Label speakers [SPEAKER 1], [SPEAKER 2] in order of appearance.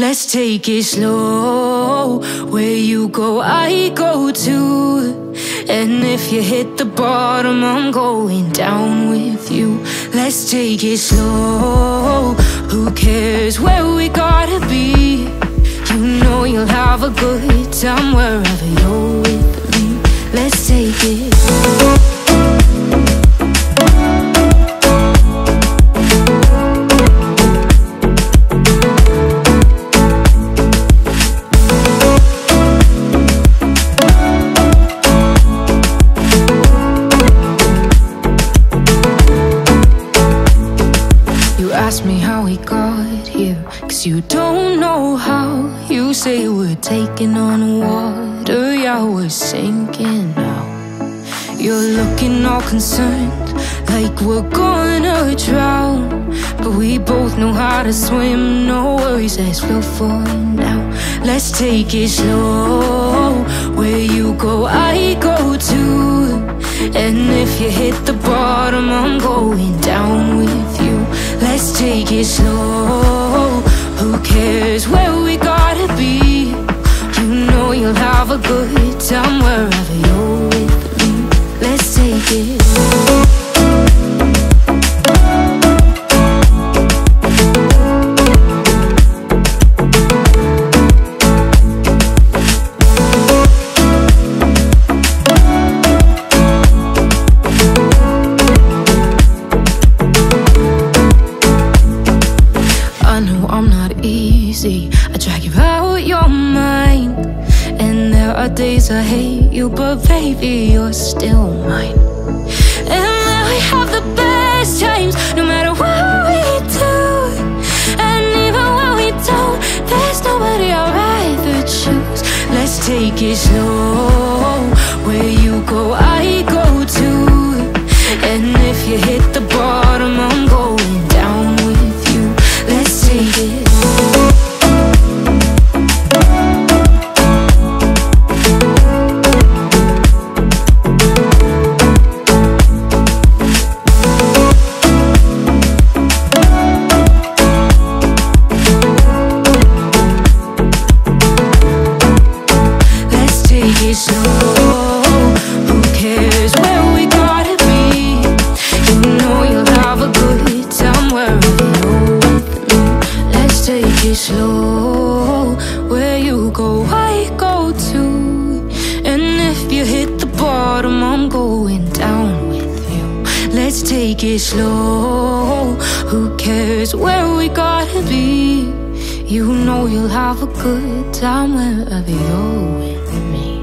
[SPEAKER 1] Let's take it slow. Where you go, I go too. And if you hit the bottom, I'm going down with you. Let's take it slow. Who cares where we gotta be? You know you'll have a good time wherever you're with me. Let's take it. Ask me how we got here, 'cause you don't know how. You say we're taking on water, yeah, we're sinking now. You're looking all concerned, like we're gonna drown. But we both know how to swim, no worries, let's flow for now. Let's take it slow. Where you go, I go too. And if you hit the bottom, I'm going down with you. Let's take it slow. Who cares where we gotta be? You know you'll have a good time wherever you're with me. Let's take it. I'm not easy, I drag you out your mind. And there are days I hate you, but baby, you're still mine. And then we have the best times, no matter what we do. And even when we don't, there's nobody I'd rather choose. Let's take it slow. Where you go, I go too. And if you hit the bottom, I'm going down with you. Let's take it. Slow. Who cares where we gotta be? You know you'll have a good time wherever you're with me. Let's take it slow. Where you go, I go too. And if you hit the bottom, I'm going down with you. Let's take it slow. Who cares where we gotta be? You know you'll have a good time wherever you're with me.